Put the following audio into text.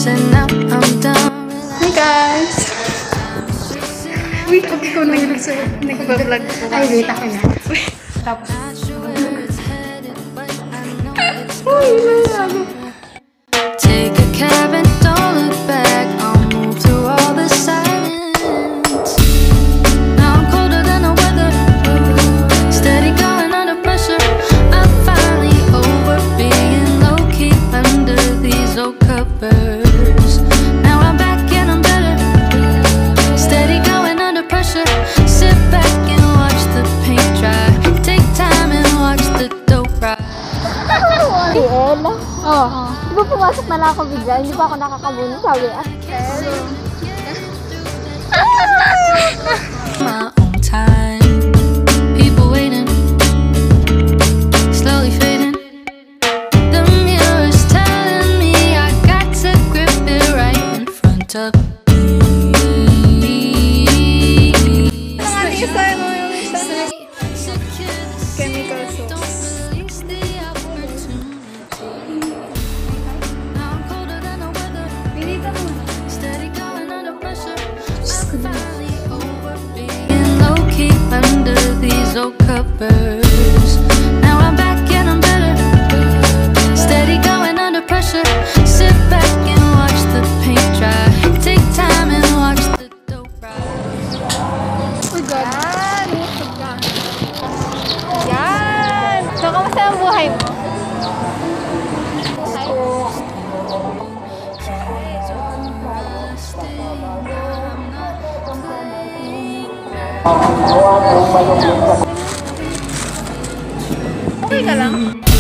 Hi guys! Wait, pag ikaw nag-vlog ko. Ay, wait ako na. Tapos. Uy, take a cab and don't look back. I'll move through all the silence. Now I'm colder than the weather, steady going under pressure. I'm finally over being low-key under these old covers. Now I'm back and I'm better, steady going under pressure. Sit back and watch the paint dry. Take time and watch the dope ride. Maezelle? Oo. Di ba pumasok na lang ako bigla? Hindi pa ako nakakabunin. Sabi, my own time. People waiting, slowly fading. The mirror's telling me I got to grip it right in front of me. chemical sauce. Under these old covers. Now I'm back and I'm better, steady going under pressure. Sit back and watch the paint dry. Take time and watch the dope ride. oh God. Yan! So, kamusta ang buhay mo? Okay ka lang?